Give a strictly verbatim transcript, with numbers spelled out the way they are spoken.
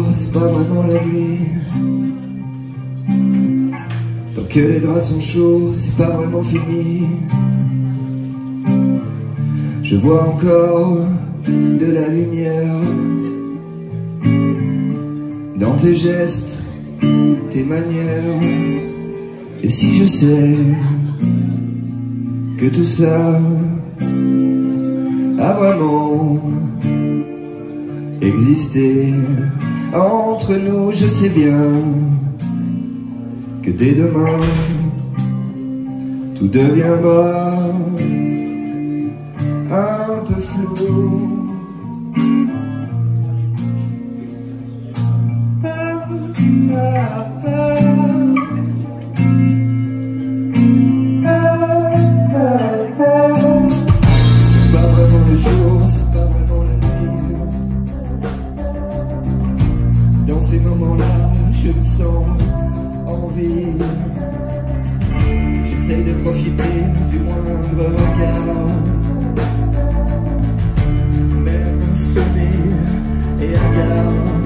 c'est pas vraiment la nuit. Tant que les draps sont chauds, c'est pas vraiment fini. Je vois encore de la lumière dans tes gestes, tes manières. Et si je sais que tout ça a vraiment existé entre nous, je sais bien que dès demain tout deviendra un peu flou. C'est pas vraiment le jour, c'est pas vraiment la nuit. Dans ces moments-là, je me sens en vie. J'essaye de profiter du moindre regard, même sonner et hagard.